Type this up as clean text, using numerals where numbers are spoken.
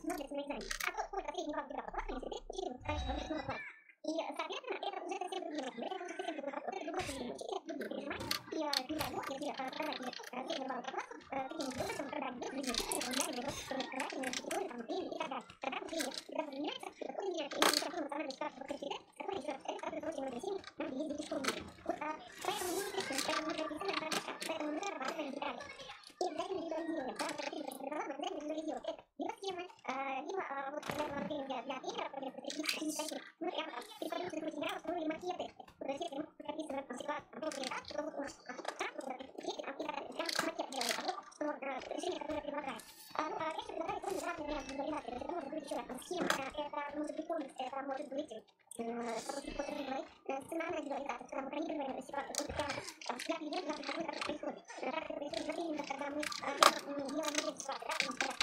смотрится на экзамене. А вот сколько средний балл тебя попал, если ты учитель стараешься снова класс. И, соответственно, это уже совсем другие вопросы. Это уже совсем другой подход, это другой поведение учителя, другие переживания. И не дай бог, если показать тебе среднего балла по классу, каким-нибудь образом, когда будет жизнь учителя, он реально вопрос, чтобы показать именно категорию, там, времени и так далее. Тогда мышление, когда заменяется, подходит именно эмоциональный старший авторитет, который еще раз, это очень много сильно, нам ездить в школу. Вот, поэтому не естественно, поэтому мы традиционно хорошо, поэтому мы зарабатываем детали. И обязательно визуализируем, да, вот это преподавала, мы обязательно визуализируем. Это либо схемы, либо вот когда мы говорим для тренера, мы прямо там из продукции материалов строили макеты. Вот если мы прописываем ситуацию, просто так, что вот у нас там, вот эти, там, и прям макет делали, а вот что решение, которое предлагает. Ну, конечно, предлагали тоже разные варианты визуализации. Это может быть еще раз схема, это может быть комикс, это может быть, сценарная визуализация, когда мы проигрываем эту ситуацию, просто прямо взгляд вверх, взгляд вверх, как это происходит. Как это происходит во времени, когда мы делаем ситуацию, да,